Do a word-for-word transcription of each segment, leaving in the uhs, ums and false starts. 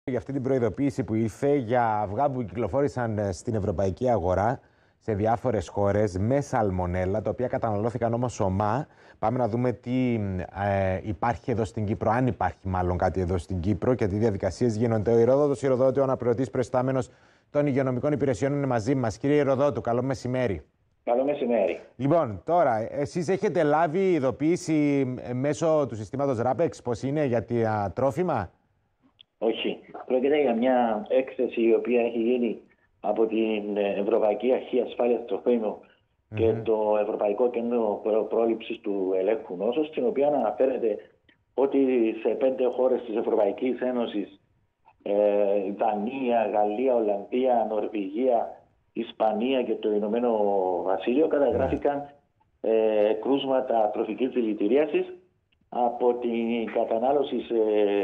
Για αυτή την προειδοποίηση που ήρθε για αυγά που κυκλοφόρησαν στην ευρωπαϊκή αγορά σε διάφορες χώρες με σαλμονέλα, τα οποία καταναλώθηκαν όμως ομά. Πάμε να δούμε τι ε, υπάρχει εδώ στην Κύπρο, αν υπάρχει μάλλον κάτι εδώ στην Κύπρο και τι διαδικασίες γίνονται. Ο Ηροδότος Ηροδότη, ο αναπληρωτής προϊστάμενος των υγειονομικών υπηρεσιών, είναι μαζί μας. Κύριε Ηροδότου, καλό μεσημέρι. Καλό μεσημέρι. Λοιπόν, τώρα, εσείς έχετε λάβει ειδοποίηση μέσω του συστήματος ράπεξ πώς είναι για τα τρόφιμα? Όχι. Πρόκειται για μια έκθεση η οποία έχει γίνει από την Ευρωπαϊκή Αρχή Ασφάλειας Τροφίμων mm-hmm. και το Ευρωπαϊκό Κέντρο Πρόληψης του Ελέγχου Νόσου, στην οποία αναφέρεται ότι σε πέντε χώρες της Ευρωπαϊκής Ένωσης, ε, Δανία, Γαλλία, Ολλανδία, Νορβηγία, Ισπανία και το Ηνωμένο Βασίλειο, καταγράφηκαν ε, κρούσματα τροφικής δηλητηρίασης από την κατανάλωση σε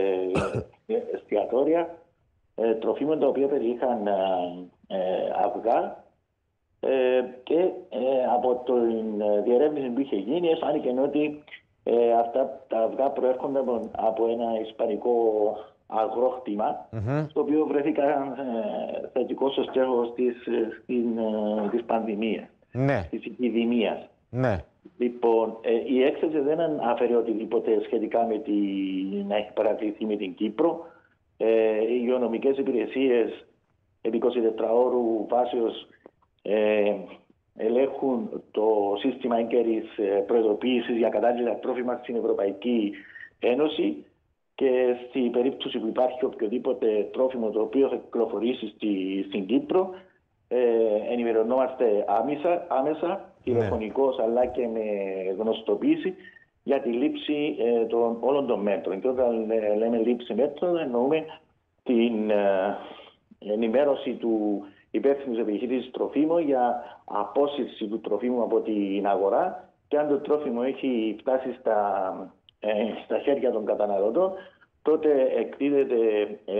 εστιατόρια ε, τροφίμων τα οποία περιείχαν ε, αυγά ε, και ε, από την διερεύνηση που είχε γίνει φάνηκε ότι ε, αυτά τα αυγά προέρχονται από ένα ισπανικό αγρόκτημα mm-hmm. στο οποίο βρέθηκαν ε, θετικός ο στέχος της, στην, ε, της πανδημίας, ναι. της επιδημίας. Ναι. Λοιπόν, ε, η έκθεση δεν αναφέρει οτιδήποτε σχετικά με τη, να έχει παρατηρηθεί με την Κύπρο. Ε, οι υγειονομικές υπηρεσίες επί εικοσιτετράωρου βάσεως ε, ελέγχουν το σύστημα έγκαιρης προειδοποίησης για κατάλληλα τρόφιμα στην Ευρωπαϊκή Ένωση και στην περίπτωση που υπάρχει οποιοδήποτε τρόφιμο το οποίο θα κυκλοφορήσει στη, στην Κύπρο, ε, ενημερωνόμαστε άμεσα, άμεσα τηλεφωνικώς, ναι. αλλά και με γνωστοποίηση για τη λήψη ε, των όλων των μέτρων. Και όταν ε, λέμε λήψη μέτρων, εννοούμε την ε, ενημέρωση του υπεύθυνου επιχείρησης τροφίμων για απόσυρση του τροφίμου από την αγορά, και αν το τρόφιμο έχει φτάσει στα, ε, στα χέρια των καταναλωτών, τότε εκδίδεται ε,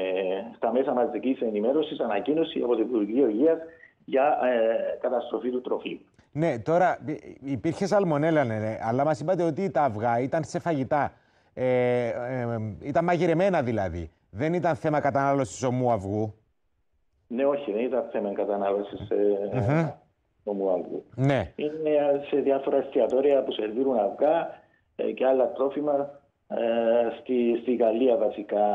στα μέσα μαζικής ενημέρωσης ανακοίνωση από το Υπουργείο Υγείας για ε, καταστροφή του τροφίμου. Ναι, τώρα υπήρχε σαλμονέλα, ναι, αλλά μας είπατε ότι τα αυγά ήταν σε φαγητά. Ε, ε, ε, ήταν μαγειρεμένα δηλαδή. Δεν ήταν θέμα κατανάλωσης ομού αυγού. Ναι, όχι, δεν ήταν θέμα κατανάλωσης ε, mm-hmm. ομού αυγού. Ναι. Είναι σε διάφορα εστιατόρια που σερβίρουν αυγά ε, και άλλα τρόφιμα. Ε, στη, στη Γαλλία βασικά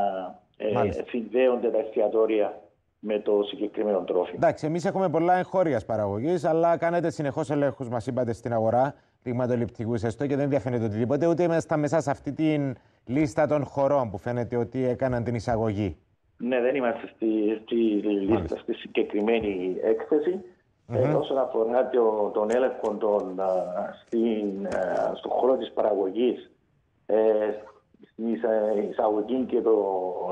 ε, συνδέονται τα εστιατόρια με το συγκεκριμένο τρόφιμο. Εντάξει, εμείς έχουμε πολλά εγχώριας παραγωγής, αλλά κάνετε συνεχώς ελέγχους, μας είπατε, στην αγορά δειγματοληπτικούς εστώ, και δεν διαφαίνεται οτιδήποτε, ούτε είμαστε μέσα σε αυτή τη λίστα των χωρών που φαίνεται ότι έκαναν την εισαγωγή. Ναι, δεν είμαστε στη, στη λίστα, στη συγκεκριμένη έκθεση. Mm-hmm. Ε, όσον αφορά το, τον έλεγχο των, στην, στον χώρο της παραγωγής, ε, στην εισαγωγή και το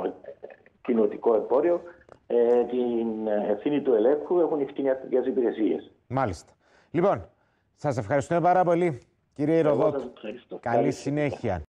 κοινοτικό εμπόριο, Ε, την ευθύνη του ελέγχου έχουν οι κτηνιατρικές υπηρεσίες. Μάλιστα. Λοιπόν, σας ευχαριστούμε πάρα πολύ, κύριε Ηροδότου. Καλή συνέχεια.